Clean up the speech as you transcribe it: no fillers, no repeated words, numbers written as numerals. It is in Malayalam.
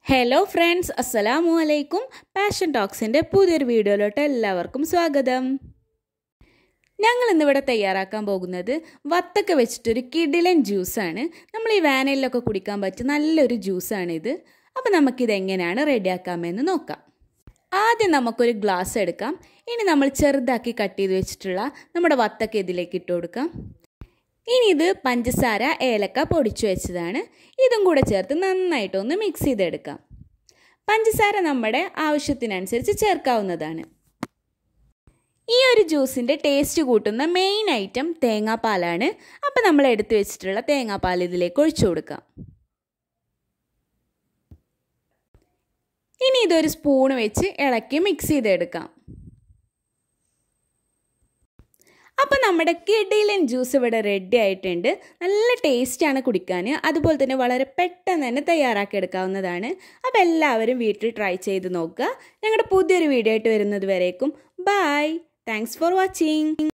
ഹലോ ഫ്രണ്ട്സ്, അസ്സലാമു അലൈക്കും. പാഷൻ ടോക്സിൻ്റെ പുതിയൊരു വീഡിയോയിലോട്ട് എല്ലാവർക്കും സ്വാഗതം. ഞങ്ങൾ ഇന്നിവിടെ തയ്യാറാക്കാൻ പോകുന്നത് വത്തക്ക വെച്ചിട്ടൊരു കിടിലൻ ജ്യൂസാണ്. നമ്മൾ ഈ വേനലിലൊക്കെ കുടിക്കാൻ പറ്റിയ നല്ലൊരു ജ്യൂസാണിത്. അപ്പോൾ നമുക്കിത് എങ്ങനെയാണ് റെഡിയാക്കാമെന്ന് നോക്കാം. ആദ്യം നമുക്കൊരു ഗ്ലാസ് എടുക്കാം. ഇനി നമ്മൾ ചെറുതാക്കി കട്ട് ചെയ്ത് വെച്ചിട്ടുള്ള നമ്മുടെ വത്തക്ക ഇതിലേക്ക് ഇട്ട് കൊടുക്കാം. ഇനി ഇത് പഞ്ചസാര, ഏലക്ക പൊടിച്ചു വെച്ചതാണ്. ഇതും കൂടെ ചേർത്ത് നന്നായിട്ടൊന്ന് മിക്സ് ചെയ്തെടുക്കാം. പഞ്ചസാര നമ്മുടെ ആവശ്യത്തിനനുസരിച്ച് ചേർക്കാവുന്നതാണ്. ഈ ഒരു ജ്യൂസിൻ്റെ ടേസ്റ്റ് കൂട്ടുന്ന മെയിൻ ഐറ്റം തേങ്ങാപ്പാലാണ്. അപ്പോൾ നമ്മൾ എടുത്തു വെച്ചിട്ടുള്ള തേങ്ങാപ്പാൽ ഇതിലേക്ക് ഒഴിച്ചു കൊടുക്കാം. ഇനി ഇതൊരു സ്പൂൺ വെച്ച് ഇളക്കി മിക്സ് ചെയ്തെടുക്കാം. അപ്പോൾ നമ്മുടെ കിടിലൻ ജ്യൂസ് ഇവിടെ റെഡി ആയിട്ടുണ്ട്. നല്ല ടേസ്റ്റാണ് കുടിക്കാൻ. അതുപോലെ തന്നെ വളരെ പെട്ടെന്ന് തന്നെ തയ്യാറാക്കി എടുക്കാവുന്നതാണ്. അപ്പോൾ എല്ലാവരും വീട്ടിൽ ട്രൈ ചെയ്ത് നോക്കുക. ഞങ്ങളുടെ പുതിയൊരു വീഡിയോ ആയിട്ട് വരുന്നത് വരേക്കും ബൈ. Thanks for watching.